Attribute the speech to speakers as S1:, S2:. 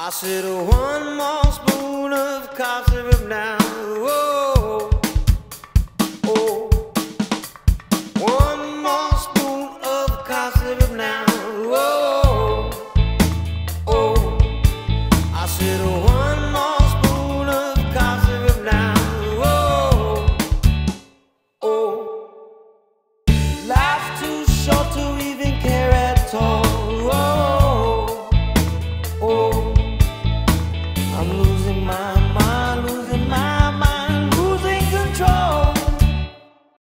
S1: I said one more spoon of cough syrup now. Oh, oh. One more spoon of cough syrup now. Oh, oh. I said one more spoon of cough syrup now. Oh, oh. Life's too short to even care at all. Oh, oh. I'm